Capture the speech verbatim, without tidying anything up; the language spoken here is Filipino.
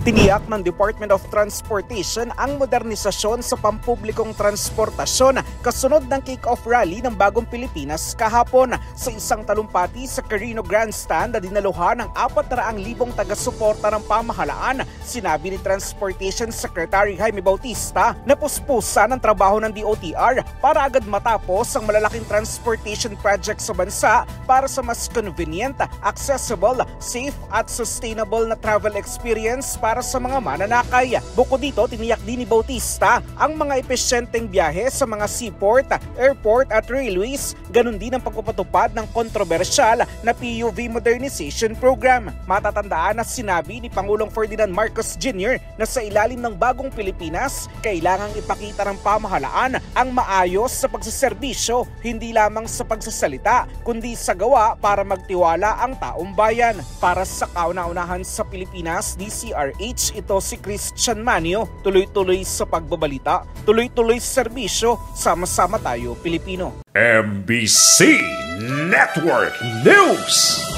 Tiniyak ng Department of Transportation ang modernisasyon sa pampublikong transportasyon kasunod ng kick-off rally ng Bagong Pilipinas kahapon. Sa isang talumpati sa Carino Grandstand na dinaluhan ng apat na raang libong taga-suporta ng pamahalaan, sinabi ni Transportation Secretary Jaime Bautista na puspusan ang trabaho ng D O T R para agad matapos ang malalaking transportation project sa bansa para sa mas convenient, accessible, safe at sustainable na travel experience para sa mga mananakay. Bukod dito, tiniyak din ni Bautista ang mga epesyenteng biyahe sa mga seaport, airport at railways, ganun din ang pagpapatupad ng kontrobersyal na P U V modernization program. Matatandaan na sinabi ni Pangulong Ferdinand Marcos Junior na sa ilalim ng Bagong Pilipinas, kailangang ipakita ng pamahalaan ang maayos sa pagsaserbisyo, hindi lamang sa pagsasalita, kundi sa gawa para magtiwala ang taong bayan. Para sa kauna-unahan sa Pilipinas, D C R H, ito si Christian Manio. Tuloy-tuloy sa pagbabalita, tuloy-tuloy sa serbisyo, sama-sama tayo Pilipino. M B C Network News.